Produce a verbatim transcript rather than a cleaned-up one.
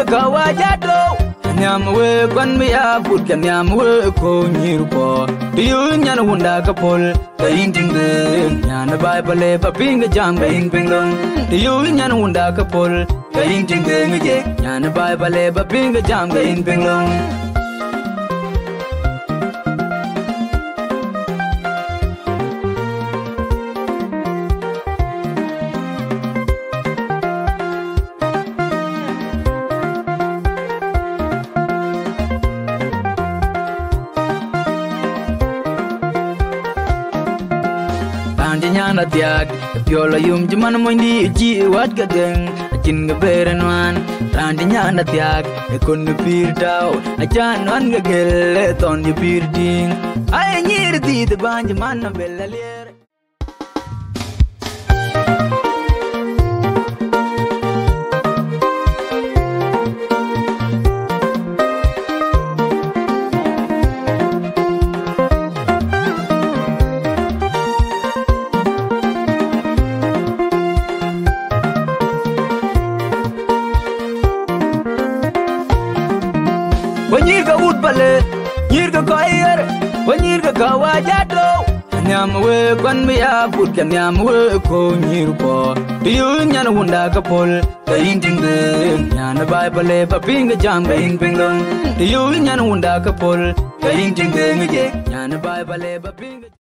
kawajado nyam we kwan mi ya put kan nyam we ko nyir ko yu nyan hunda ka pol ka yin ting de nyan bai bale pa pinga jam ka yin pingong yu nyan hunda ka pol ka yin ting de nge nyan bai bale pa pinga jam ka yin pingong Nyana tiak piola yum cuman moindi ji wat gadeng cin geberen wan randi nyana tiak ekon pir tau acan wan gagel ton di pir ding ay nyir di de banj man bella lier Wanyir ka ut pale, nyir ka koyer, wanyir ka kawajado. Nyam we kwan mi ya put kan nyam we ko nyir ko. Yu nyan hunda ka pol, ka yin ting de. Nyan bai pale pa pinga jam ka yin pingong. Yu nyan hunda ka pol, ka yin ting de nge. Nyan bai pale pa pinga